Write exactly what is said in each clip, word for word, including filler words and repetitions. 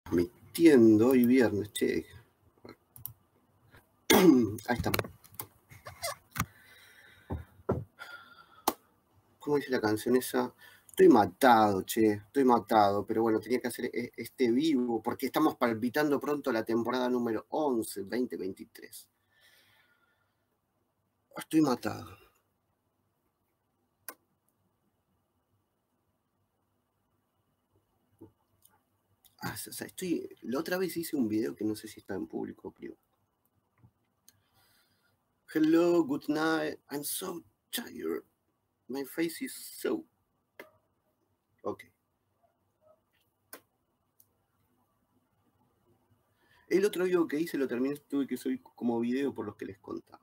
transmitiendo hoy viernes, che. Ahí estamos. ¿Cómo dice la canción esa? Estoy matado, che, estoy matado, pero bueno, tenía que hacer este vivo porque estamos palpitando pronto la temporada número once, veinte veintitrés. Estoy matado. Ah, o sea, estoy... La otra vez hice un video que no sé si está en público o privado. Hello, good night. I'm so tired. My face is so... Ok. El otro video que hice lo terminé, tuve que subir como video por los que les contaba.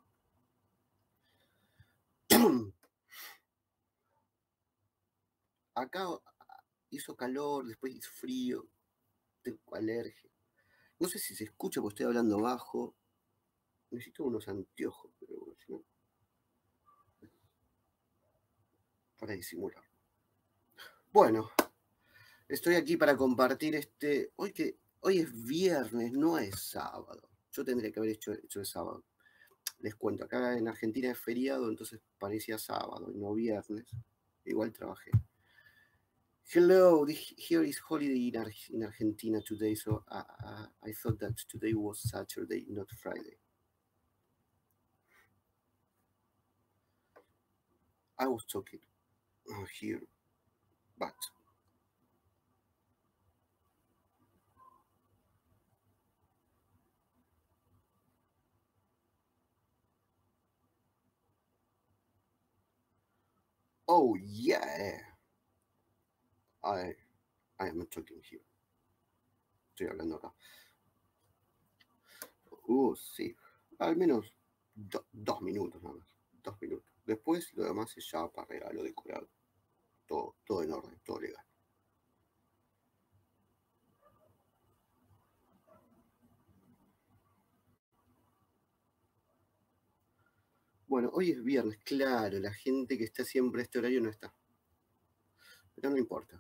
Acá hizo calor, después hizo frío, tengo alergia. No sé si se escucha porque estoy hablando bajo. Necesito unos anteojos, pero bueno, si no, para disimular. Bueno, estoy aquí para compartir este... Hoy que hoy es viernes, no es sábado. Yo tendría que haber hecho, hecho el sábado. Les cuento, acá en Argentina es feriado, entonces parecía sábado y no viernes. Igual trabajé. Hello, here is holiday in, Ar in Argentina today, so I, I, I thought that today was Saturday, not Friday. I was talking uh, here, but oh yeah, I, I am talking here. Estoy hablando acá. Uh, sí, al menos do, dos minutos nada más, dos minutos. Después lo demás es ya para regalo decorado. Todo, todo en orden, todo legal. Bueno, hoy es viernes, claro, la gente que está siempre a este horario no está. Pero no importa.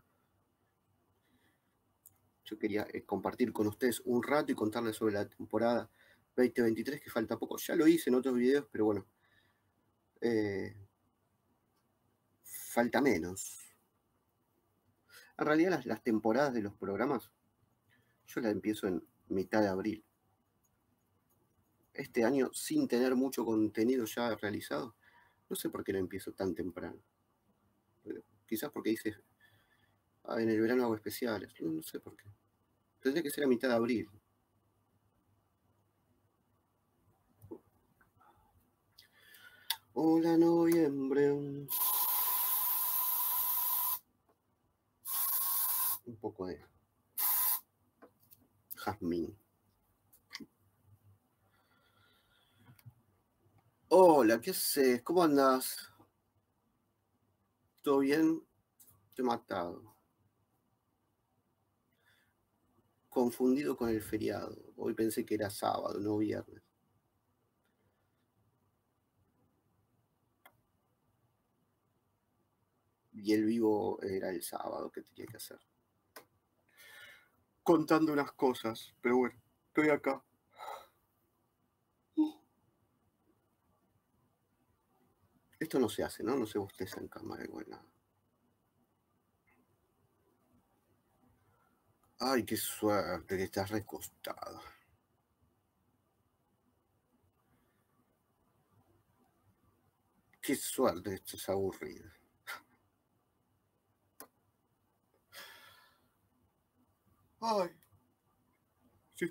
Yo quería eh, compartir con ustedes un rato y contarles sobre la temporada veinte veintitrés, que falta poco. Ya lo hice en otros videos, pero bueno, eh, falta menos. En realidad las, las temporadas de los programas, yo las empiezo en mitad de abril. Este año, sin tener mucho contenido ya realizado, no sé por qué lo empiezo tan temprano. Pero quizás porque dice, ah, en el verano hago especiales, no, no sé por qué. Tendría que ser a mitad de abril. Hola, noviembre. Un poco de jazmín. Hola, ¿qué haces? ¿Cómo andás? ¿Todo bien? Estoy matado. Confundido con el feriado. Hoy pensé que era sábado, no viernes. Y el vivo era el sábado que tenía que hacer. Contando unas cosas, pero bueno, estoy acá. Esto no se hace, ¿no? No se bosteza en cámara igual nada. Ay, qué suerte que estás recostado. Qué suerte que estás aburrido. Ay. Sí.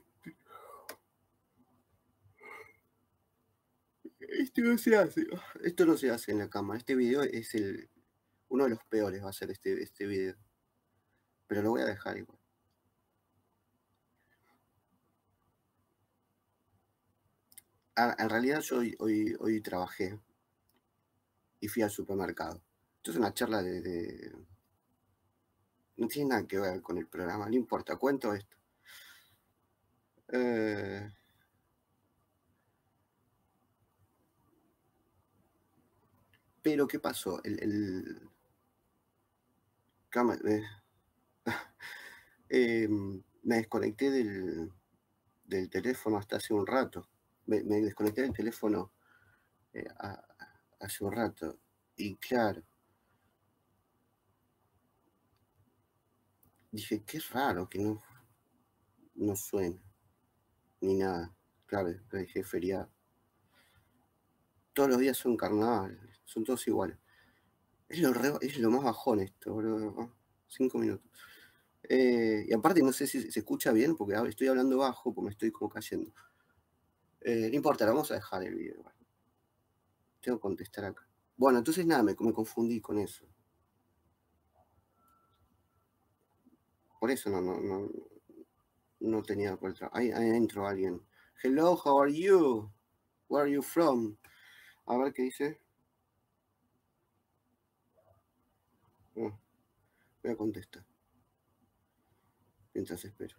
Esto no se hace. Esto no se hace en la cama. Este video es el uno de los peores, va a ser este, este video. Pero lo voy a dejar igual. Ah, en realidad yo hoy, hoy, hoy trabajé y fui al supermercado. Esto es una charla de, de... No tiene nada que ver con el programa, no importa, cuento esto. Eh... Pero, ¿qué pasó? El... el... Eh... eh... me desconecté del, del teléfono hasta hace un rato. Me, me desconecté del teléfono eh, a, hace un rato. Y claro, dije, qué raro que no, no suena, ni nada. Claro, después dije, feriado. Todos los días son carnaval, son todos iguales. Es lo, re- es lo más bajón esto, boludo. ¿No? Cinco minutos. Eh, y aparte no sé si se escucha bien, porque hab- estoy hablando bajo, porque me estoy como cayendo. Eh, no importa, vamos a dejar el video. Bueno, tengo que contestar acá. Bueno, entonces nada, me, me confundí con eso. Por eso no, no, no, no tenía por atrás. Ahí, ahí entró alguien. Hello, how are you? Where are you from? A ver qué dice. Oh, voy a contestar. Mientras espero.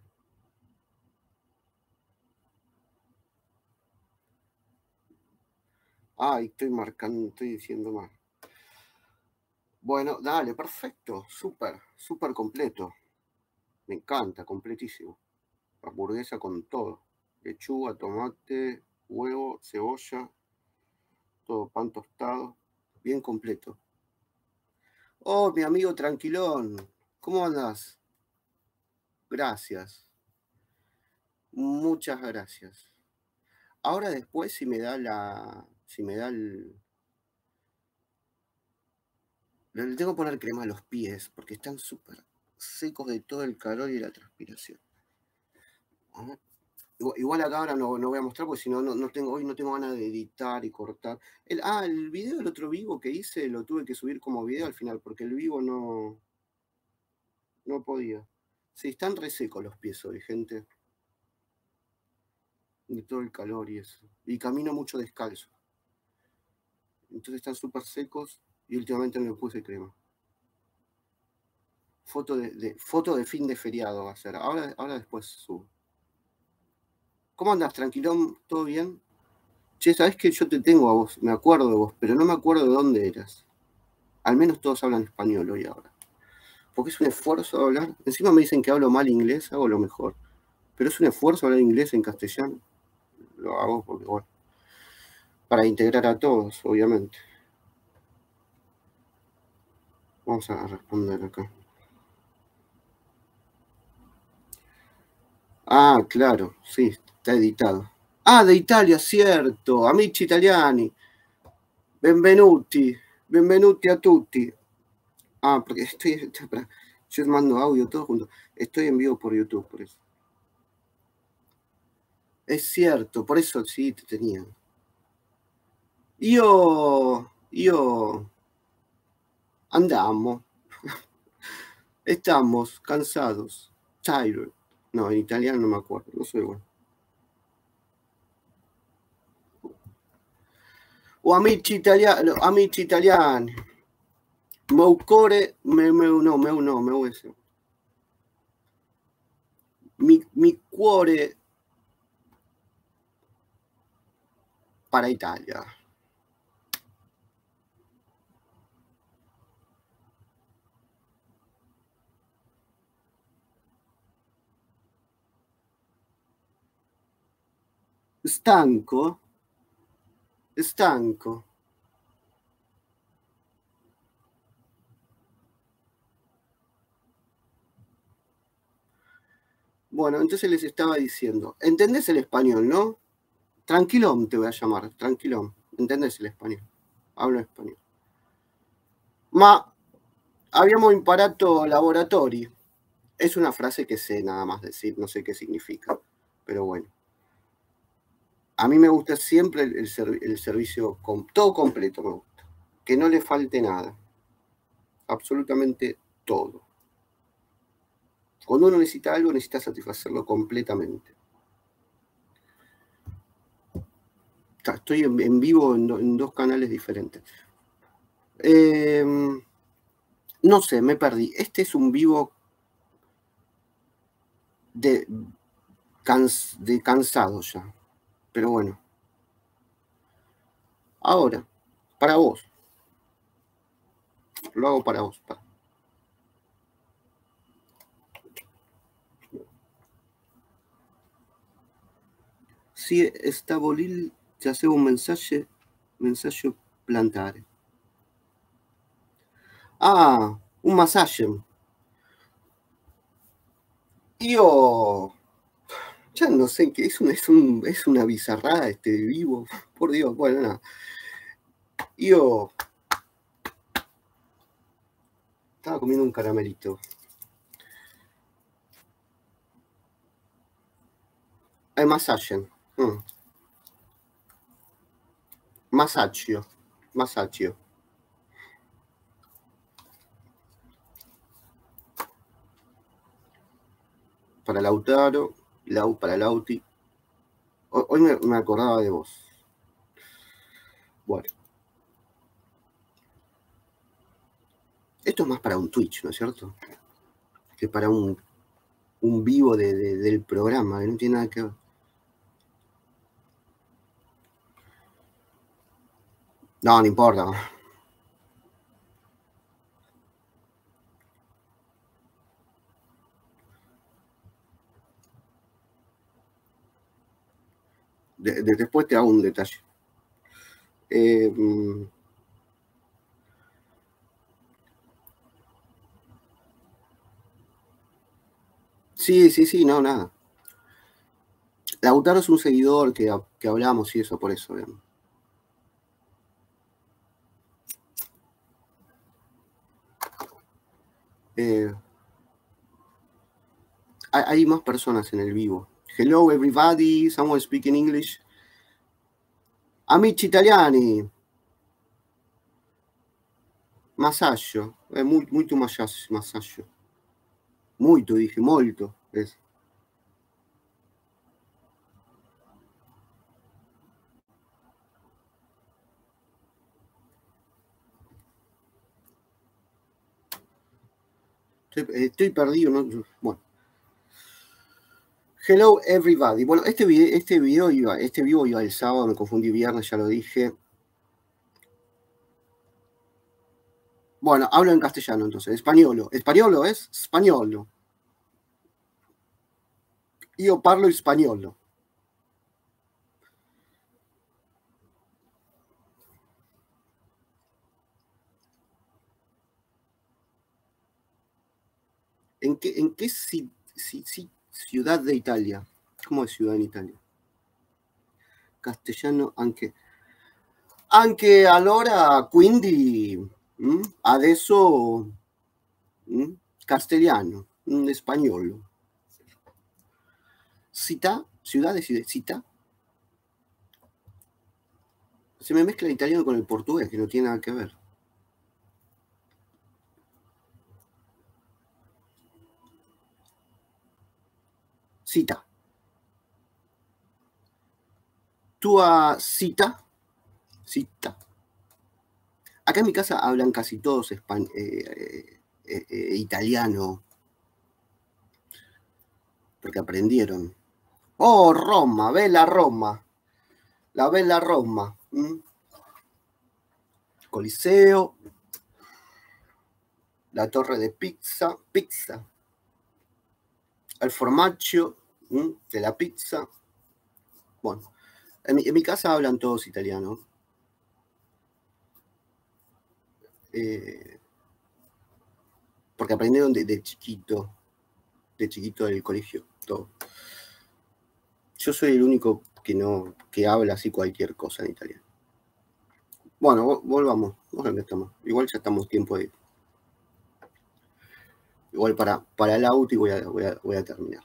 Ah, estoy marcando, estoy diciendo mal. Bueno, dale, perfecto. Súper, súper completo. Me encanta, completísimo. Hamburguesa con todo. Lechuga, tomate, huevo, cebolla, todo pan tostado. Bien completo. Oh, mi amigo tranquilón. ¿Cómo andas? Gracias. Muchas gracias. Ahora después si me da la... Si me da el... Le tengo que poner crema a los pies porque están súper secos de todo el calor y la transpiración. A ver. Igual, igual acá ahora no, no voy a mostrar porque si no, no tengo, hoy no tengo ganas de editar y cortar. El, ah, el video del otro vivo que hice lo tuve que subir como video al final porque el vivo no, no podía. Sí, están resecos los pies hoy, gente. De todo el calor y eso. Y camino mucho descalzo. Entonces están súper secos y últimamente no le puse crema. Foto de, de, foto de fin de feriado va a ser. Ahora, ahora después subo. ¿Cómo andas, tranquilón? ¿Todo bien? Che, sabés que yo te tengo a vos, me acuerdo de vos, pero no me acuerdo de dónde eras. Al menos todos hablan español hoy ahora. Porque es un esfuerzo hablar. Encima me dicen que hablo mal inglés, hago lo mejor. Pero es un esfuerzo hablar inglés en castellano. Lo hago porque, bueno, para integrar a todos, obviamente. Vamos a responder acá. Ah, claro, sí, está editado. Ah, de Italia, cierto. Amici italiani. Benvenuti. Benvenuti a tutti. Ah, porque estoy. Yo mando audio todo junto. Estoy en vivo por YouTube, por eso. Es cierto, por eso sí te tenía. Io. Io. Andamos. Estamos cansados. Tired. No, en italiano no me acuerdo, no soy bueno. O amici italiani, amici italiani. Meu core, meu, meu, no, meu no, meu ese. Mi, mi cuore para Italia. Stanco? Stanco. Bueno, entonces les estaba diciendo, ¿entendés el español, no? Tranquilón te voy a llamar, tranquilón. ¿Entendés el español? Hablo español. Ma abbiamo imparato laboratori. Es una frase que sé nada más decir, no sé qué significa, pero bueno. A mí me gusta siempre el, el, serv el servicio, con, todo completo me gusta. Que no le falte nada. Absolutamente todo. Cuando uno necesita algo, necesita satisfacerlo completamente. Estoy en, en vivo en, do, en, dos canales diferentes. Eh, no sé, me perdí. Este es un vivo de, cans, de cansado ya. Pero bueno. Ahora, para vos. Lo hago para vos. Para. si sta volil ti hace un mensaje, mensaje plantare. Ah, un massaggio. Io, ya no sé qué, es, un, es, un, es una bizarrada este vivo, por Dios, bueno, nada. Io estaba comiendo un caramelito. È massaggio. Mm. Massaggio. Massaggio. Para Lautaro, Lau para Lauti. Hoy me, me acordaba de vos. Bueno. Esto es más para un Twitch, ¿no es cierto? Que para un, un vivo de, de, del programa, que no tiene nada que ver. No, no importa. De, de, después te hago un detalle. Eh, sí, sí, sí, no, nada. Lautaro es un seguidor que, que hablamos y eso, por eso, digamos. Eh, hay, hay más personas en el vivo. Hello everybody, someone speaking English. Amici italiani. Massaggio. È molto massaggio. Molto, dije, molto. Es. Estoy, estoy perdido, ¿no? Bueno. Hello everybody. Bueno, este video, este video iba, este vivo iba el sábado, me confundí viernes, ya lo dije. Bueno, hablo en castellano entonces, españolo. Españolo es españolo. Io parlo spagnolo. ¿En qué, en qué si, si, si, ciudad de Italia? ¿Cómo es ciudad en Italia? Castellano anche. Anche allora, quindi, mh, adesso mh, castellano, mh, spagnolo. Città, ciudades y città. Se me mezcla el italiano con el portugués, que no tiene nada que ver. Cita. Tua cita. Cita. Acá en mi casa hablan casi todos espan eh, eh, eh, italiano. Porque aprendieron. Oh, Roma, bella Roma. La bella Roma. ¿Mm? Coliseo. La torre de pizza. Pizza. El formaggio. ¿Mm? De la pizza. Bueno, en mi, en mi casa hablan todos italiano. Eh, porque aprendieron de, de chiquito. De chiquito del colegio. Todo. Yo soy el único que no, que habla así cualquier cosa en italiano. Bueno, volvamos, ¿dónde estamos? Igual ya estamos tiempo de. Igual para, para el auto y voy a, voy, a, voy a terminar.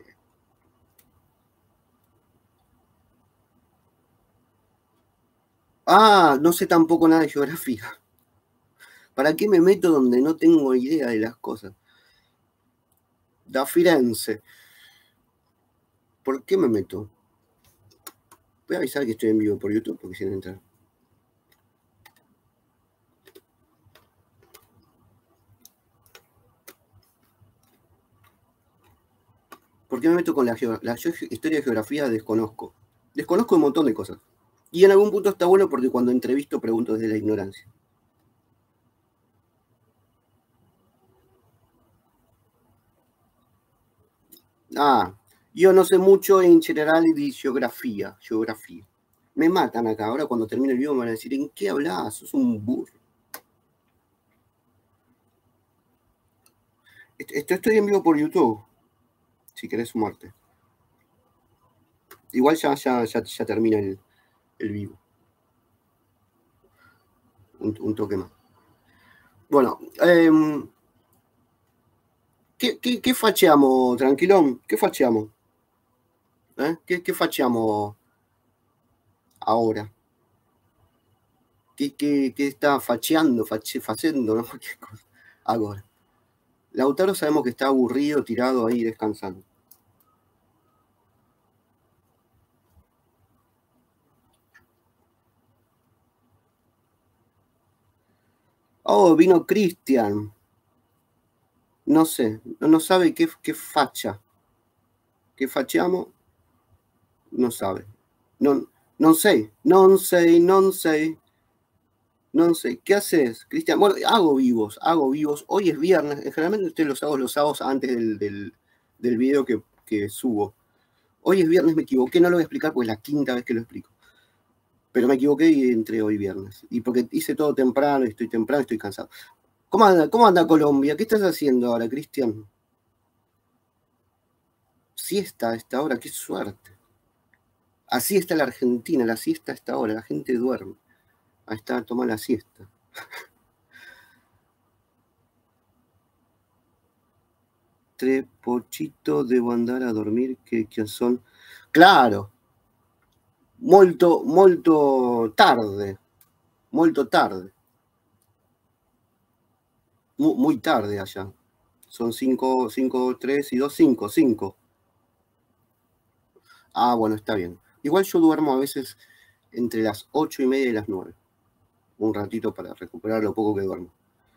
Ah, no sé tampoco nada de geografía. ¿Para qué me meto donde no tengo idea de las cosas? Da Firenze. ¿Por qué me meto? Voy a avisar que estoy en vivo por YouTube porque si no entrar. ¿Por qué me meto con la, la historia de geografía? Desconozco. Desconozco un montón de cosas. Y en algún punto está bueno porque cuando entrevisto pregunto desde la ignorancia. Ah, Yo no sé mucho en general de geografía, geografía. Me matan acá, ahora cuando termine el video me van a decir, ¿en qué hablas? Sos un burro. Esto estoy en vivo por YouTube, si querés sumarte. Igual ya, ya, ya, ya termina el, el vivo. Un, un toque más. Bueno, eh, ¿qué, qué, ¿qué facheamos, tranquilón? ¿Qué facheamos? ¿Eh? ¿Qué, ¿Qué facheamos ahora? ¿Qué, qué, qué está facheando, fache, facendo, no? ¿Qué cosa? Ahora. Lautaro sabemos que está aburrido, tirado ahí, descansando. Oh, vino Cristian. No sé, no sabe qué, qué facha. ¿Qué facheamos? No sabe. No, no sé, no sé, no sé. No sé, ¿qué haces, Cristian? Bueno, hago vivos, hago vivos. Hoy es viernes, generalmente ustedes los hago los sábados antes del, del, del video que, que subo. Hoy es viernes, me equivoqué, no lo voy a explicar porque es la quinta vez que lo explico. Pero me equivoqué y entré hoy viernes. Y porque hice todo temprano, estoy temprano, estoy cansado. ¿Cómo anda, cómo anda Colombia? ¿Qué estás haciendo ahora, Cristian? Siesta a esta hora, qué suerte. Así está la Argentina, la siesta a esta hora, la gente duerme. Ahí está, toma la siesta. Tres pochito, debo andar a dormir, que, que son... Claro, molto, molto tarde, molto tarde. Muy, muy tarde allá. Son cinco, cinco, tres y dos, cinco, cinco. Ah, bueno, está bien. Igual yo duermo a veces entre las ocho y media y las nueve. Un ratito para recuperar lo poco que duermo.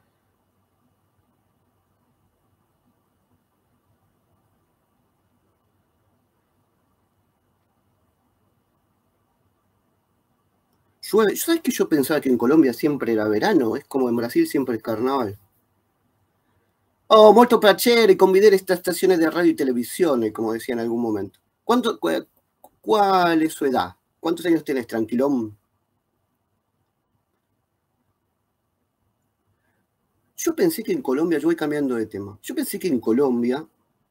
Llueve. ¿Sabes que yo pensaba que en Colombia siempre era verano? Es como en Brasil siempre es carnaval. Oh, molto piacere convidere esta estaciones de radio y televisión, como decía en algún momento. ¿Cuánto, cu ¿Cuál es su edad? ¿Cuántos años tienes, tranquilón? Yo pensé que en Colombia, yo voy cambiando de tema, yo pensé que en Colombia,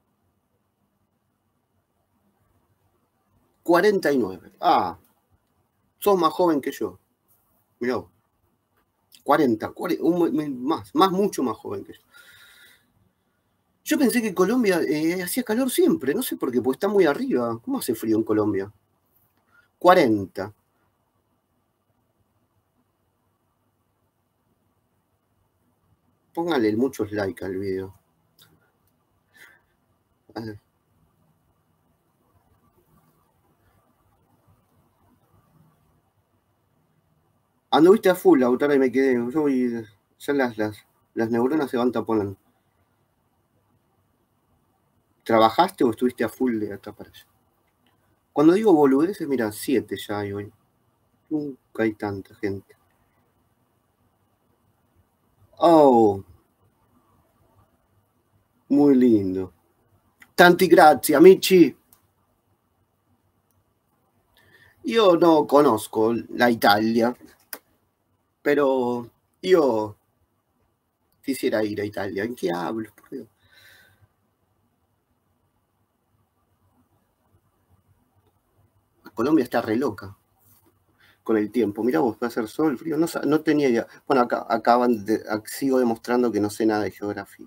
cuarenta y nueve. Ah, sos más joven que yo. Mirá vos. cuarenta, cuarenta un, más, más, mucho más joven que yo. Yo pensé que Colombia eh, hacía calor siempre, no sé por qué, porque está muy arriba. ¿Cómo hace frío en Colombia? cuarenta. Póngale muchos likes al video. Ah, anduviste a full, Lautaro, y me quedé. Yo voy, ya las, las, las neuronas se van taponando. ¿Trabajaste o estuviste a full de acá para allá? Cuando digo boludeces, mira, siete ya hay hoy. Nunca hay tanta gente. Oh, muy lindo. Tanti grazie, amici. Io no conosco la Italia, pero io quisiera ir a Italia. ¿En qué hablo? Por Dios. Colombia está re loca con el tiempo. Mira vos, va a hacer sol, frío. No, no tenía idea. Bueno, acá acaban de, sigo demostrando que no sé nada de geografía.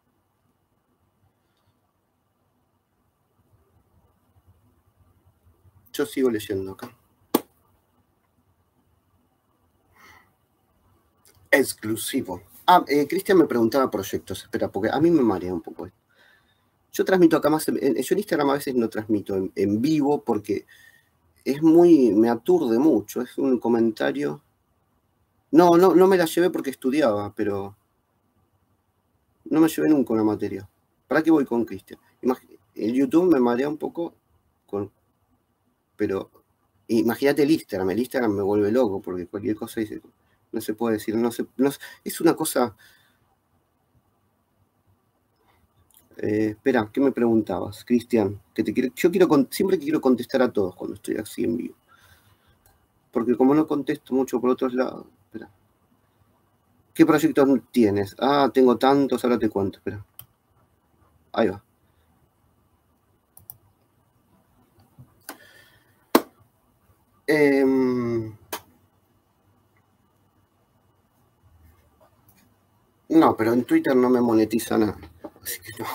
Yo sigo leyendo acá. Exclusivo. Ah, eh, Cristian me preguntaba proyectos. Espera, porque a mí me marea un poco esto. Yo transmito acá más. En, yo en Instagram a veces no transmito en, en vivo porque es muy. Me aturde mucho. Es un comentario. No, no, no me la llevé porque estudiaba, pero no me llevé nunca una materia. ¿Para qué voy con Cristian? El YouTube me marea un poco, con, pero imagínate el Instagram. El Instagram me vuelve loco porque cualquier cosa dice, no se puede decir, no se, no, es una cosa. Eh, espera, ¿qué me preguntabas, Cristian? Que te quiero, yo quiero, siempre quiero contestar a todos cuando estoy así en vivo. Porque como no contesto mucho por otros lados, espera. ¿Qué proyectos tienes? Ah, tengo tantos, ahora te cuento, espera. Ahí va. Eh, no, pero en Twitter no me monetiza nada. Así que no.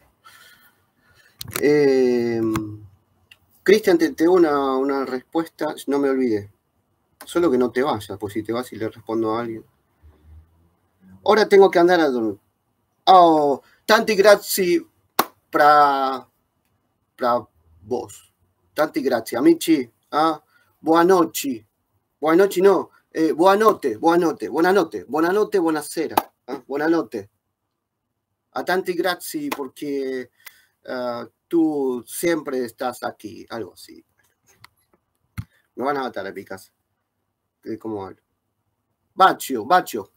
Eh, Cristian, te tengo una, una respuesta, no me olvidé. Solo que no te vayas, pues si te vas y le respondo a alguien. Ahora tengo que andar a dormir. Oh, tanti grazie pra, pra vos. Tanti grazie, amici. Ah, buonanotte. Buonanotte no, eh, buonanotte, buonanotte, buonanotte, buonanotte, buonasera. Ah, buonanotte. A tanti grazie porque uh, tú siempre estás aquí. Algo así. Me van a matar a picas. ¿Cómo hablo? Bacio, bacio.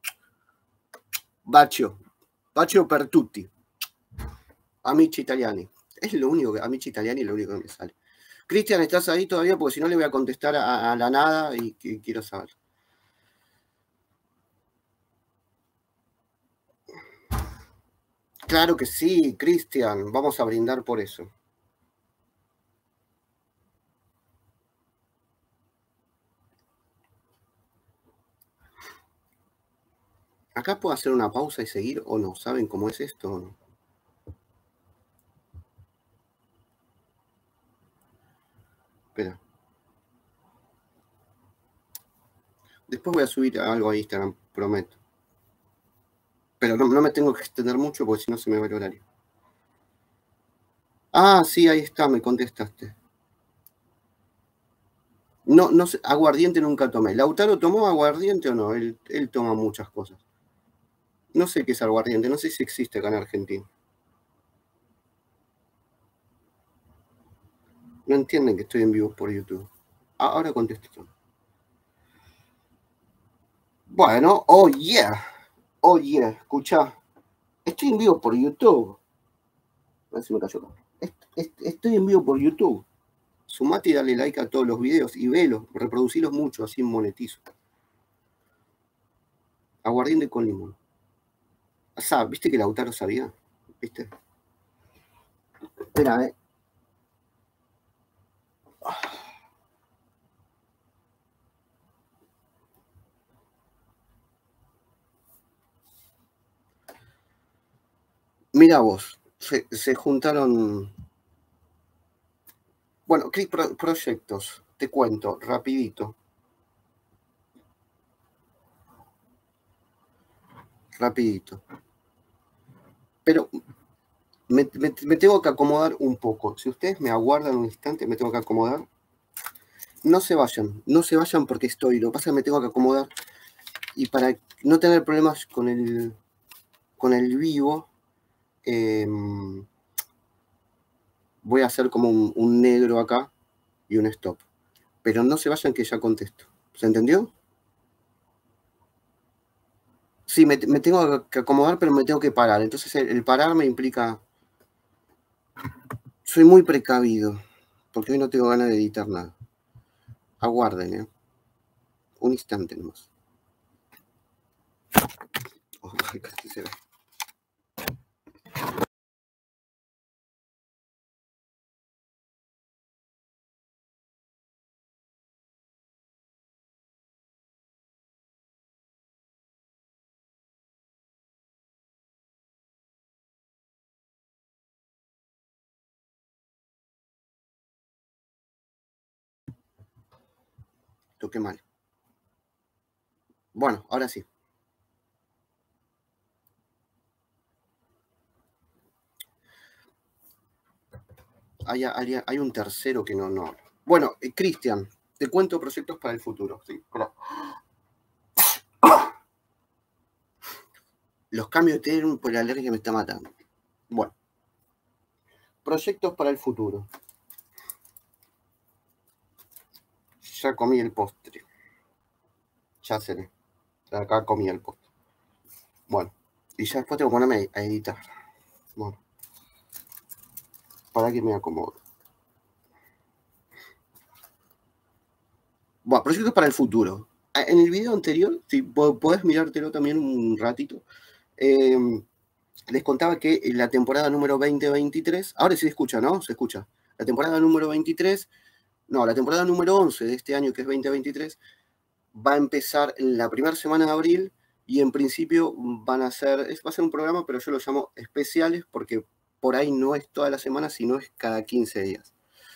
Bacio. Bacio per tutti. Amici italiani. Es lo único que, amici italiani es lo único que me sale. Cristian, ¿estás ahí todavía? Porque si no le voy a contestar a, a la nada y, y quiero saber. Claro que sí, Cristian. Vamos a brindar por eso. Acá puedo hacer una pausa y seguir o no. ¿Saben cómo es esto o no? Espera. Después voy a subir algo a Instagram, prometo. Pero no, no me tengo que extender mucho porque si no se me va el horario. Ah, sí, ahí está, me contestaste. No, no sé, aguardiente nunca tomé. ¿Lautaro tomó aguardiente o no? Él, él toma muchas cosas. No sé qué es aguardiente, no sé si existe acá en Argentina. No entienden que estoy en vivo por YouTube. Ah, ahora contesto. Bueno, oh yeah. Oh yeah, escucha. Estoy en vivo por YouTube. A ver si me cayó. Estoy en vivo por YouTube. Sumate y dale like a todos los videos y velos, reproducilos mucho, así monetizo. Aguardiente con limón. O sea, ¿viste que Lautaro sabía? ¿Viste? Espera, eh. Mira vos, se, se juntaron. Bueno, ¿qué pro proyectos? Te cuento, rapidito. Rapidito. Pero me, me, me tengo que acomodar un poco. Si ustedes me aguardan un instante, me tengo que acomodar. No se vayan, no se vayan porque estoy. Lo que pasa es que me tengo que acomodar. Y para no tener problemas con el, con el vivo, eh, voy a hacer como un, un negro acá y un stop. Pero no se vayan que ya contesto. ¿Se entendió? Sí, me, me tengo que acomodar, pero me tengo que parar. Entonces el, el parar me implica... Soy muy precavido, porque hoy no tengo ganas de editar nada. Aguarden, ¿eh? Un instante nomás. Oh, casi se ve. Toqué mal. Bueno, ahora sí. Hay, hay, hay un tercero que no, no. Bueno, eh, Cristian, te cuento proyectos para el futuro. Sí, claro. Los cambios de té por la alergia me está matando. Bueno, proyectos para el futuro. Ya comí el postre. Ya seré. Acá comí el postre. Bueno, y ya después tengo que ponerme a editar. Bueno, para que me acomodo. Bueno, proyectos para el futuro. Ah, En el video anterior, si po- podés mirártelo también un ratito, em, les contaba que en la temporada número veinte veintitrés, ahora sí se escucha, ¿no? Se escucha. La temporada número veintitrés, no, la temporada número once de este año, que es veinte veintitrés, va a empezar en la primera semana de abril y en principio van a ser, es, va a ser un programa, pero yo lo llamo especiales porque por ahí no es toda la semana, sino es cada quince días.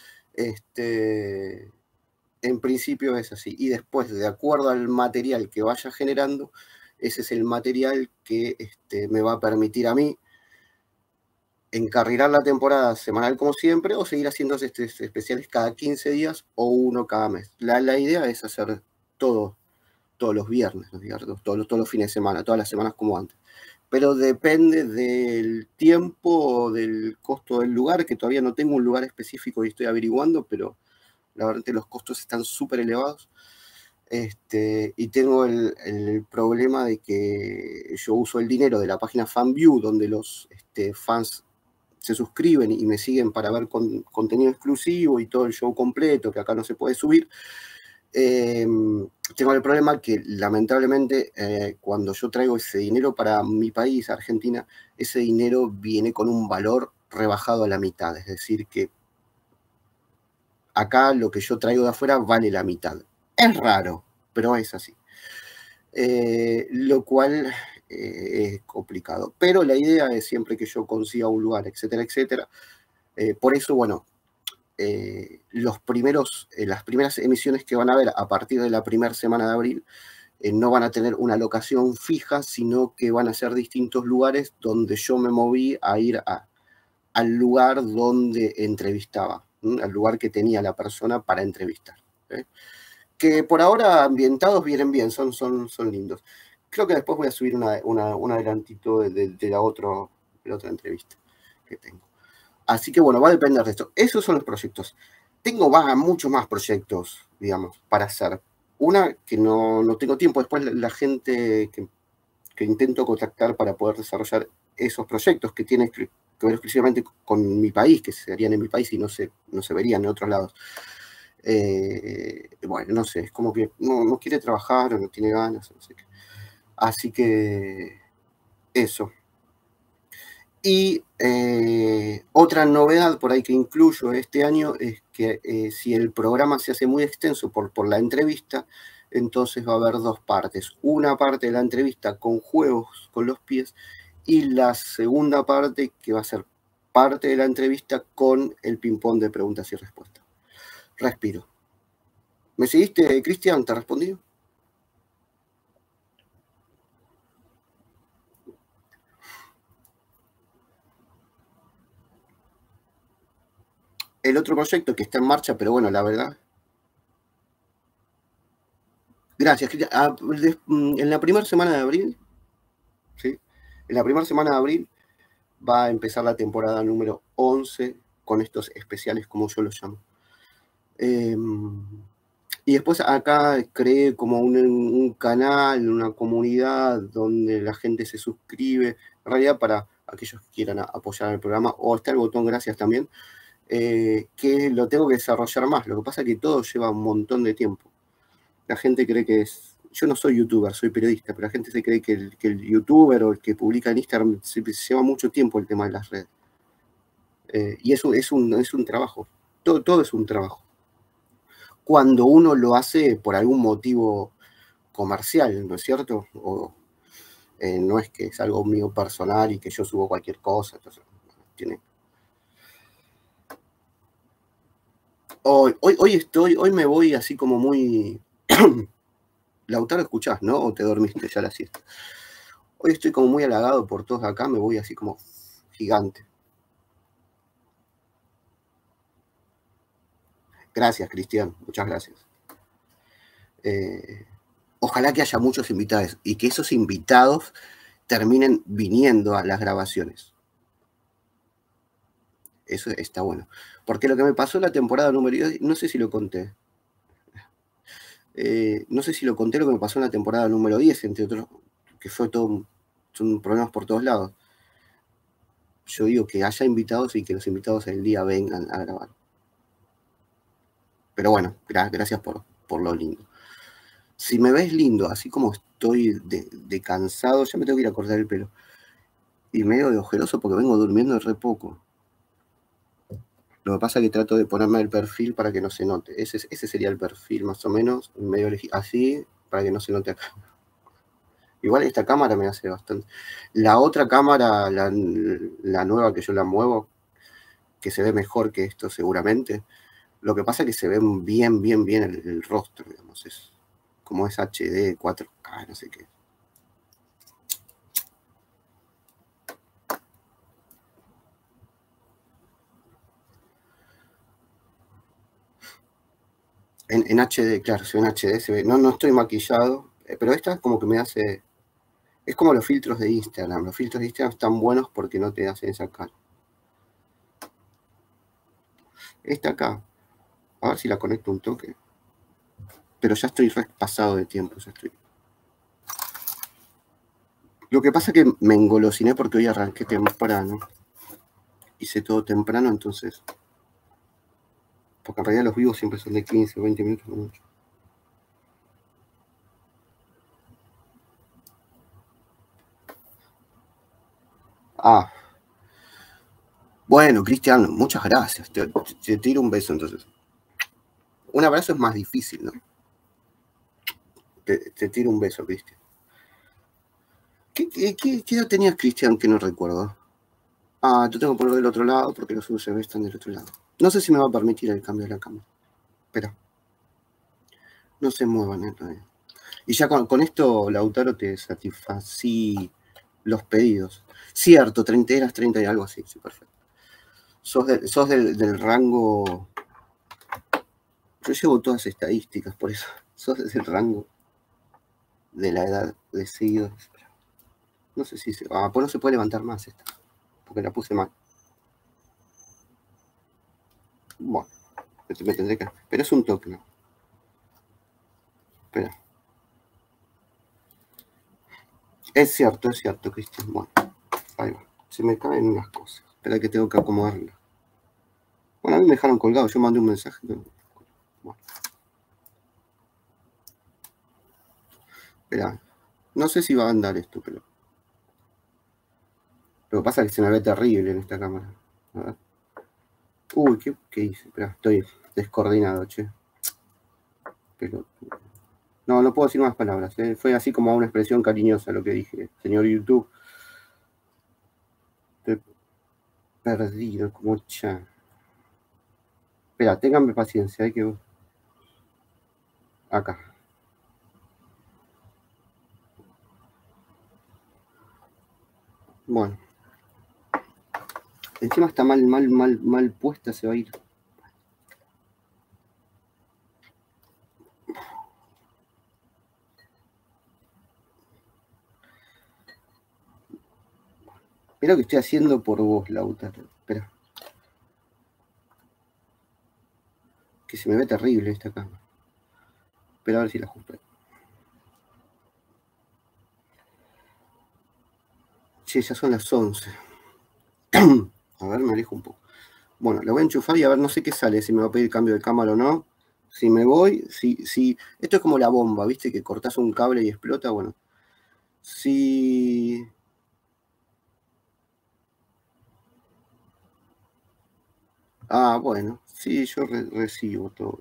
Este, en principio es así. Y después, de acuerdo al material que vaya generando, ese es el material que este, me va a permitir a mí encarrilar la temporada semanal como siempre o seguir haciendo estos especiales cada quince días o uno cada mes. La, la idea es hacer todo todos los viernes, ¿no es cierto? Todos, los, todos los fines de semana, todas las semanas como antes. Pero depende del tiempo, del costo del lugar, que todavía no tengo un lugar específico y estoy averiguando, pero la verdad es que los costos están súper elevados. Este, y tengo el, el, problema de que yo uso el dinero de la página FanView, donde los este, fans se suscriben y me siguen para ver con, contenido exclusivo y todo el show completo, que acá no se puede subir. Eh, tengo el problema que lamentablemente eh, cuando yo traigo ese dinero para mi país, Argentina, ese dinero viene con un valor rebajado a la mitad, es decir, que acá lo que yo traigo de afuera vale la mitad. Es raro, pero es así. Eh, lo cual eh, es complicado. Pero la idea es siempre que yo consiga un lugar, etcétera, etcétera. Eh, por eso, bueno, eh, los primeros, eh, las primeras emisiones que van a haber a partir de la primera semana de abril eh, no van a tener una locación fija, sino que van a ser distintos lugares donde yo me moví a ir a, al lugar donde entrevistaba, ¿m? Al lugar que tenía la persona para entrevistar. ¿eh? Que por ahora ambientados vienen bien, son, son, son lindos. Creo que después voy a subir una, una, un adelantito de, de, de, la otro, de la otra entrevista que tengo. Así que bueno, va a depender de esto. Esos son los proyectos. Tengo va, muchos más proyectos, digamos, para hacer. Una que no, no tengo tiempo. Después la, la gente que, que intento contactar para poder desarrollar esos proyectos que tienen que ver exclusivamente con mi país, que se harían en mi país y no se, no se verían en otros lados. Eh, bueno, no sé, es como que no, no quiere trabajar o no tiene ganas, no sé qué. Así que eso. Y eh, otra novedad por ahí que incluyo este año es que eh, si el programa se hace muy extenso por, por la entrevista, entonces va a haber dos partes. Una parte de la entrevista con juegos con los pies y la segunda parte que va a ser parte de la entrevista con el ping-pong de preguntas y respuestas. Respiro. ¿Me seguiste, Cristian? ¿Te respondí? El otro proyecto que está en marcha, pero bueno, la verdad. Gracias, Cristian. Ah, en la primera semana de abril, ¿sí? En la primera semana de abril va a empezar la temporada número once con estos especiales, como yo los llamo. Eh, y después acá creé como un, un canal, una comunidad donde la gente se suscribe, en realidad para aquellos que quieran apoyar el programa, o está el botón gracias también, eh, que lo tengo que desarrollar más. Lo que pasa es que todo lleva un montón de tiempo. La gente cree que es... Yo no soy youtuber, soy periodista, pero la gente se cree que el, que el youtuber o el que publica en Instagram se, se lleva mucho tiempo el tema de las redes. Eh, y eso es un, es un trabajo. Todo, todo es un trabajo. Cuando uno lo hace por algún motivo comercial, ¿no es cierto? O eh, no es que es algo mío personal y que yo subo cualquier cosa. Entonces, tiene... hoy, hoy, hoy estoy, hoy me voy así como muy... Lautaro, escuchás, ¿no? ¿O te dormiste ya la siesta? Hoy estoy como muy halagado por todos acá, me voy así como gigante. Gracias, Cristian, muchas gracias. Eh, ojalá que haya muchos invitados y que esos invitados terminen viniendo a las grabaciones. Eso está bueno. Porque lo que me pasó en la temporada número diez, no sé si lo conté. Eh, no sé si lo conté lo que me pasó en la temporada número diez, entre otros, que fue todo, son problemas por todos lados. yo digo que haya invitados y que los invitados del día vengan a grabar. Pero bueno, gra gracias por, por lo lindo. Si me ves lindo, así como estoy de, de cansado, ya me tengo que ir a cortar el pelo. Y medio de ojeroso porque vengo durmiendo re poco. Lo que pasa es que trato de ponerme el perfil para que no se note. Ese, ese sería el perfil más o menos, medio así, para que no se note acá. Igual esta cámara me hace bastante. La otra cámara, la, la nueva que yo la muevo, que se ve mejor que esto seguramente, lo que pasa es que se ve bien, bien, bien el, el rostro, digamos. Es, como es H D, cuatro K, no sé qué. En, en H D, claro, se ve en H D, se ve. No, no estoy maquillado, pero esta como que me hace. Es como los filtros de Instagram. Los filtros de Instagram están buenos porque no te hacen sacar. Esta acá, a ver si la conecto un toque. Pero ya estoy pasado de tiempo, ya estoy. Lo que pasa es que me engolosiné porque hoy arranqué temprano. Hice todo temprano, entonces. Porque en realidad los vivos siempre son de quince o veinte minutos no mucho. Ah. Bueno, Cristian, muchas gracias. Te, te, te tiro un beso entonces. Un abrazo es más difícil, ¿no? Te, te tiro un beso, Cristian. ¿Qué, qué, qué, ¿Qué edad tenías, Cristian, que no recuerdo? Ah, te tengo que poner del otro lado porque los U S B están del otro lado. No sé si me va a permitir el cambio de la cámara. Espera. No se muevan, ¿eh? Todavía. Y ya con, con esto, Lautaro, te satisfací los pedidos. Cierto, treinta eras treinta y algo así, sí, perfecto. Sos, de, sos del, del rango. Yo llevo todas estadísticas, por eso. Sos del rango de la edad de seguidores. No sé si se. Ah, pues no se puede levantar más esta. Porque la puse mal. Bueno, me tendré que. Pero es un toque, ¿no? Espera. Es cierto, es cierto, Cristian. Bueno, ahí va. Se me caen unas cosas. Espera que tengo que acomodarla. Bueno, a mí me dejaron colgado. Yo mandé un mensaje. Pero... Bueno. Espera. No sé si va a andar esto, pero. Lo que pasa es que se me ve terrible en esta cámara. A ver. Uy, ¿qué, qué hice? Espera, estoy descoordinado, che. Pero. No, no puedo decir más palabras. ¿eh? Fue así como una expresión cariñosa lo que dije. Señor YouTube. Estoy perdido, como cha. Espera, ténganme paciencia, hay que. Acá. Bueno. Encima está mal, mal, mal, mal puesta, se va a ir. Mira lo que estoy haciendo por vos, Lautaro. Espera. Que se me ve terrible esta cámara. Espera a ver si la ajusto. Che, ya son las once. A ver, me alejo un poco. Bueno, la voy a enchufar y a ver, no sé qué sale, si me va a pedir cambio de cámara o no. Si me voy, si, si... Esto es como la bomba, ¿viste? Que cortás un cable y explota, bueno. Si... Ah, bueno, sí, yo re recibo todo.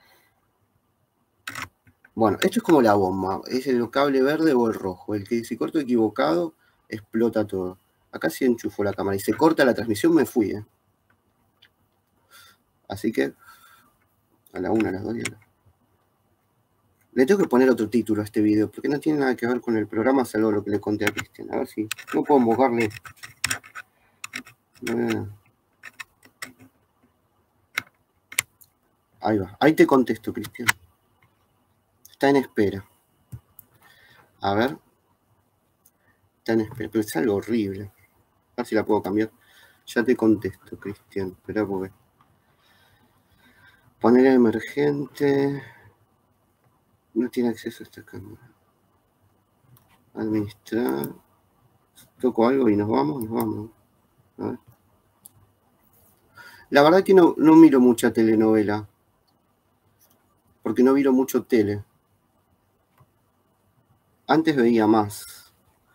Bueno, esto es como la bomba, es el cable verde o el rojo. El que si corto equivocado, explota todo. Acá sí enchufo la cámara y se corta la transmisión, me fui, ¿eh? Así que a la una, a las dos y a la... Le tengo que poner otro título a este video, porque no tiene nada que ver con el programa, salvo lo que le conté a Cristian. A ver si no puedo moverle. Eh, ahí va, ahí te contesto, Cristian. Está en espera. A ver. Está en espera, pero es algo horrible. A ver si la puedo cambiar. Ya te contesto, Cristian. Espera porque... Poner emergente. No tiene acceso a esta cámara. Administrar. Toco algo y nos vamos, nos vamos. A ver. La verdad que no, no miro mucha telenovela. Porque no miro mucho tele. Antes veía más.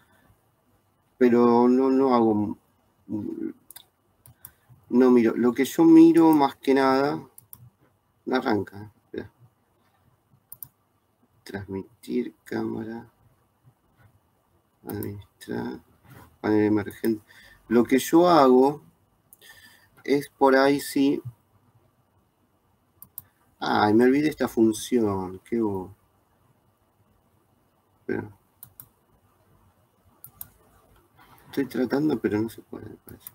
Pero no, no hago... No miro. Lo que yo miro más que nada... No arranca. Espera. Transmitir cámara. Administrar. Panel emergente. Lo que yo hago es por ahí sí... Ay, me olvidé esta función. Qué bo... Espera. Estoy tratando, pero no se puede, me parece.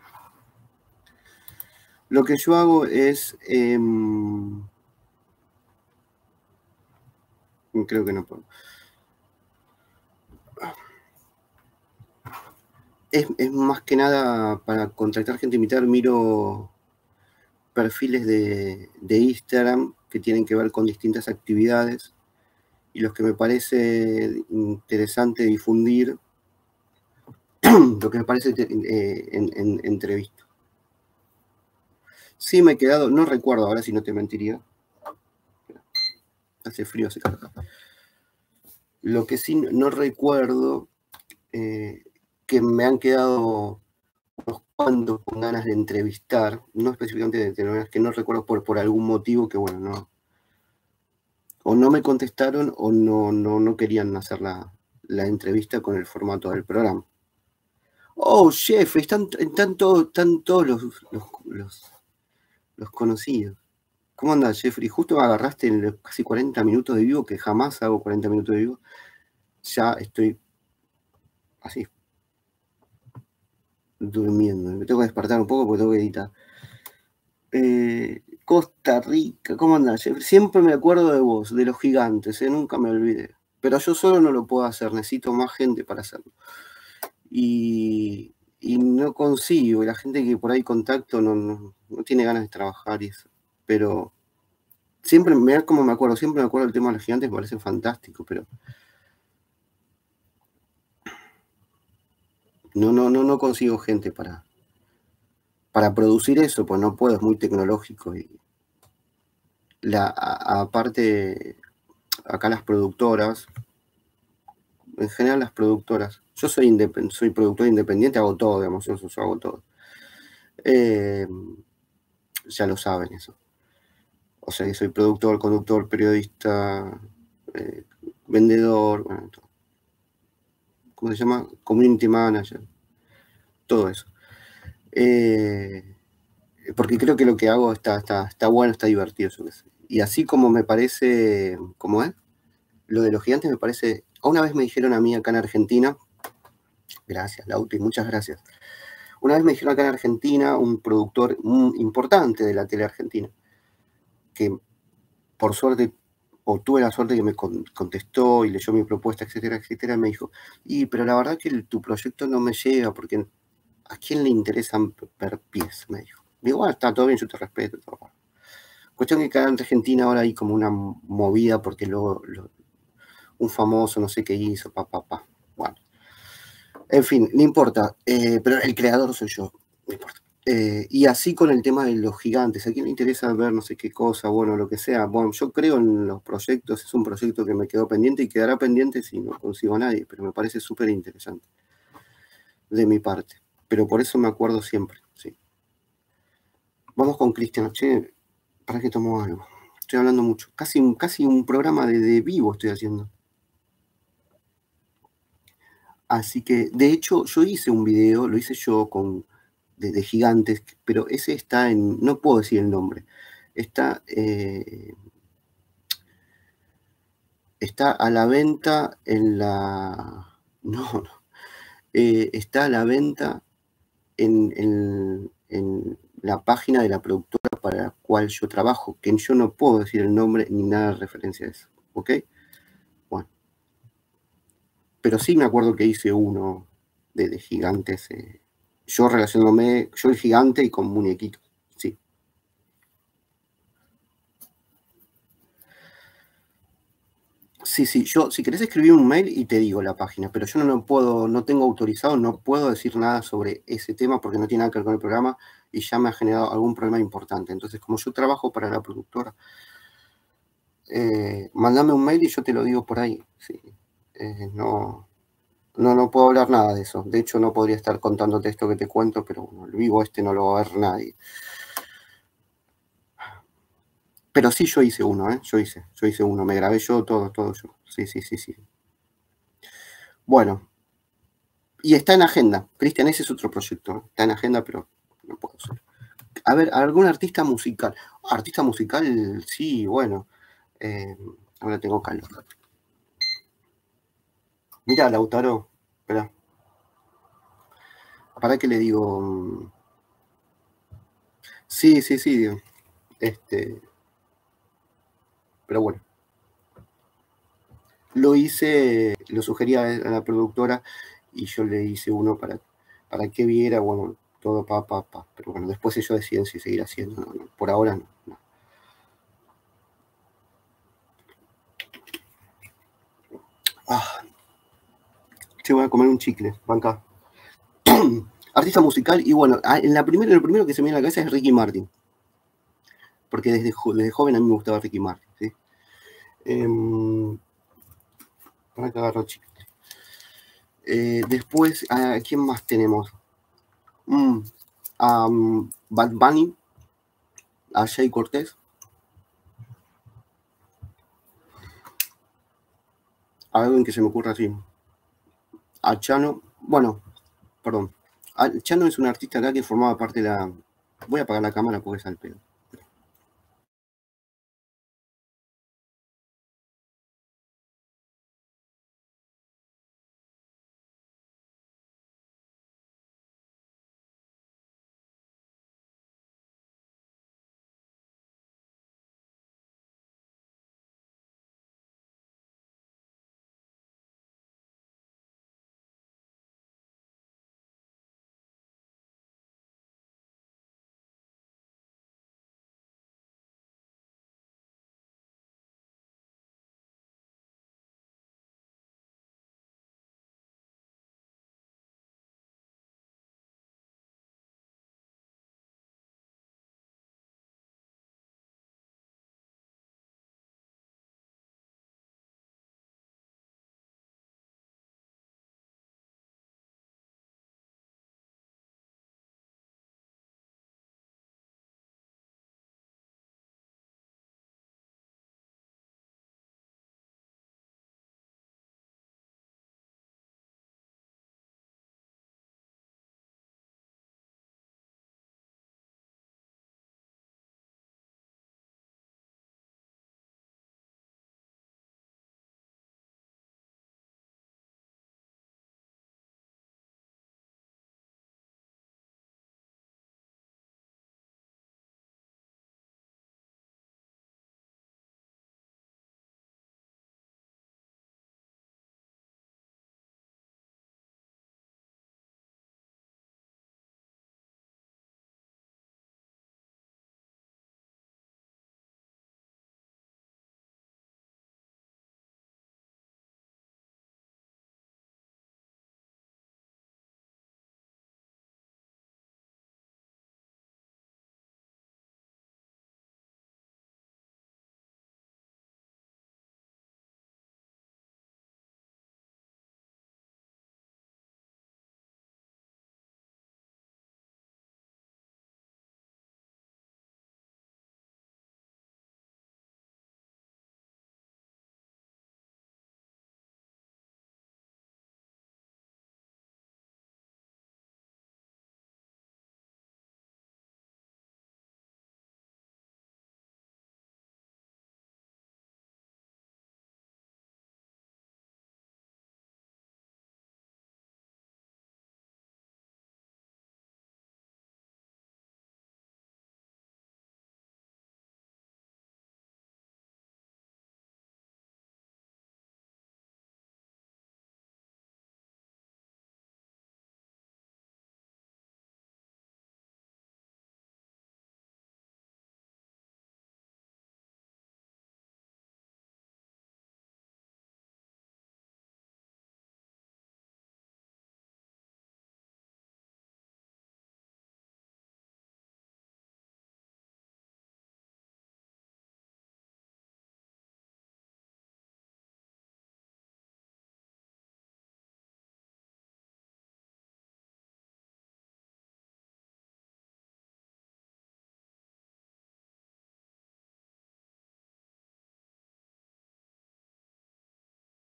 Lo que yo hago es... Eh, creo que no puedo. Es, es más que nada para contactar gente, invitar, miro perfiles de, de Instagram que tienen que ver con distintas actividades y los que me parece interesante difundir, lo que me parece eh, en, en, entrevisto. Sí me he quedado, no recuerdo ahora si no te mentiría. Hace frío, hace calor. Lo que sí no recuerdo, eh, que me han quedado unos cuantos con ganas de entrevistar, no específicamente de telenovelas, que no recuerdo por, por algún motivo que, bueno, no... O no me contestaron o no, no, no querían hacer la, la entrevista con el formato del programa. Oh, Jeffrey, están, están, todo, están todos los, los, los, los conocidos. ¿Cómo andas, Jeffrey? Justo me agarraste en los casi cuarenta minutos de vivo, que jamás hago cuarenta minutos de vivo. Ya estoy así, durmiendo. Me tengo que despertar un poco porque tengo que editar. Eh, Costa Rica, ¿cómo andás, Jeffrey? Siempre me acuerdo de vos, de los gigantes, ¿eh? Nunca me olvidé. Pero yo solo no lo puedo hacer, necesito más gente para hacerlo. Y, y no consigo, y la gente que por ahí contacto no, no, no tiene ganas de trabajar y eso. Pero siempre, mirá cómo me acuerdo, siempre me acuerdo del tema de los gigantes, me parece fantástico, pero no, no, no, no consigo gente para, para producir eso, pues no puedo, es muy tecnológico. Y la, a- aparte, acá las productoras, en general las productoras, yo soy, independ, soy productor independiente, hago todo, digamos, yo, yo hago todo. Eh, ya lo saben eso. O sea, soy productor, conductor, periodista, eh, vendedor, bueno, todo. ¿Cómo se llama? Community manager, todo eso. Eh, porque creo que lo que hago está, está, está bueno, está divertido. Yo qué sé. Y así como me parece, ¿cómo es? Lo de los gigantes me parece... Una vez me dijeron a mí acá en Argentina, gracias, Lauti, muchas gracias. Una vez me dijeron acá en Argentina, un productor muy importante de la tele argentina, que por suerte, o tuve la suerte que me contestó y leyó mi propuesta, etcétera, etcétera, me dijo, y pero la verdad que el, tu proyecto no me llega, porque ¿a quién le interesan ver pies? Me dijo. Digo, bueno, está todo bien, yo te respeto. Todo. Cuestión que acá en Argentina ahora hay como una movida porque luego lo, un famoso no sé qué hizo, pa, pa, pa. Bueno. En fin, no importa, eh, pero el creador soy yo, no importa. Eh, y así con el tema de los gigantes, ¿a quién le interesa ver no sé qué cosa, bueno, lo que sea? Bueno, yo creo en los proyectos, es un proyecto que me quedó pendiente y quedará pendiente si no consigo a nadie, pero me parece súper interesante de mi parte. Pero por eso me acuerdo siempre, sí. Vamos con Cristian, che, para que tomo algo. Estoy hablando mucho, casi, casi un programa de, de vivo estoy haciendo. Así que, de hecho, yo hice un video, lo hice yo con... De, de gigantes, pero ese está en, no puedo decir el nombre, está, eh, está a la venta en la, no, no, eh, está a la venta en, en, en la página de la productora para la cual yo trabajo, que yo no puedo decir el nombre ni nada de referencia a eso, ¿ok? Bueno, pero sí me acuerdo que hice uno de, de gigantes, eh, yo relacionándome, yo el gigante y con muñequitos, sí. Sí, sí, yo, si querés escribir un mail y te digo la página, pero yo no, no puedo, no tengo autorizado, no puedo decir nada sobre ese tema porque no tiene nada que ver con el programa y ya me ha generado algún problema importante. Entonces, como yo trabajo para la productora, eh, mandame un mail y yo te lo digo por ahí. Sí. Eh, no, no, no puedo hablar nada de eso. De hecho, no podría estar contándote esto que te cuento, pero bueno, el vivo este no lo va a ver nadie. Pero sí, yo hice uno, ¿eh? Yo hice, yo hice uno, me grabé yo, todo, todo yo. Sí, sí, sí, sí. Bueno, y está en agenda. Cristian, ese es otro proyecto, ¿eh? Está en agenda, pero no puedo hacer. A ver, algún artista musical. Artista musical, sí, bueno. Eh, ahora tengo calor. Mira, Lautaro, espera. ¿Para qué le digo? Sí, sí, sí. Este, pero bueno. Lo hice, lo sugería a la productora y yo le hice uno para, para que viera, bueno, todo pa, pa, pa. Pero bueno, después ellos deciden si seguir haciendo. No, no, por ahora no, no. Ah, che, voy a comer un chicle, banca. Artista musical, y bueno, en la primera, lo primero que se me viene a la cabeza es Ricky Martin. Porque desde, desde joven a mí me gustaba Ricky Martin, ¿sí? Eh, para que agarro chicle. Eh, después, ¿a quién más tenemos? Mm, um, Bad Bunny, a Jay Cortés. Algo en que se me ocurra así. A Chano, bueno, perdón. A Chano es un artista acá que formaba parte de la. Voy a apagar la cámara porque es al pedo.